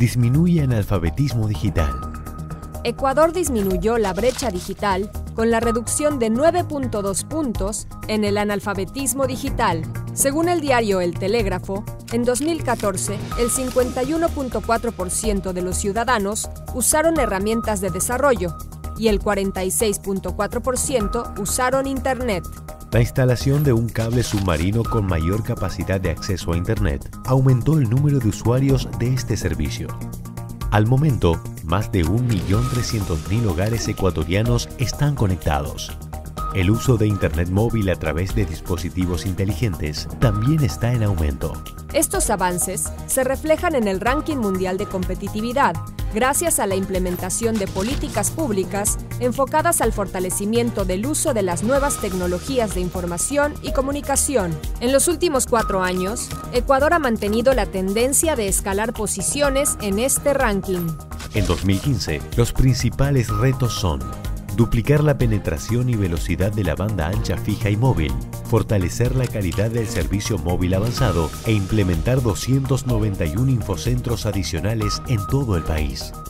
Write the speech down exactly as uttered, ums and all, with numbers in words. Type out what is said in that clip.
Disminuye analfabetismo digital. Ecuador disminuyó la brecha digital con la reducción de nueve punto dos puntos en el analfabetismo digital. Según el diario El Telégrafo, en dos mil catorce, el cincuenta y uno punto cuatro por ciento de los ciudadanos usaron herramientas de desarrollo y el cuarenta y seis punto cuatro por ciento usaron Internet. La instalación de un cable submarino con mayor capacidad de acceso a Internet aumentó el número de usuarios de este servicio. Al momento, más de un millón trescientos mil hogares ecuatorianos están conectados. El uso de Internet móvil a través de dispositivos inteligentes también está en aumento. Estos avances se reflejan en el ranking mundial de competitividad, gracias a la implementación de políticas públicas enfocadas al fortalecimiento del uso de las nuevas tecnologías de información y comunicación. En los últimos cuatro años, Ecuador ha mantenido la tendencia de escalar posiciones en este ranking. En dos mil quince, los principales retos son duplicar la penetración y velocidad de la banda ancha fija y móvil, fortalecer la calidad del servicio móvil avanzado e implementar doscientos noventa y uno infocentros adicionales en todo el país.